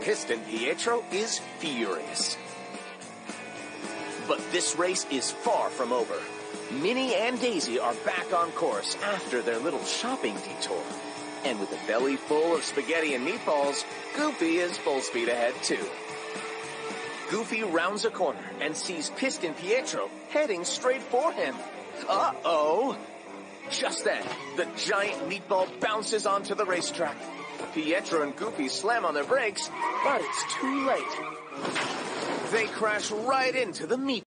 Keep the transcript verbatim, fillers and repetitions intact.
Piston Pietro is furious. But this race is far from over. Minnie and Daisy are back on course after their little shopping detour. And with a belly full of spaghetti and meatballs, Goofy is full speed ahead too. Goofy rounds a corner and sees Piston Pietro heading straight for him. Uh-oh! Just then, the giant meatball bounces onto the racetrack. Pietro and Goofy slam on their brakes, but it's too late. They crash right into the meatball.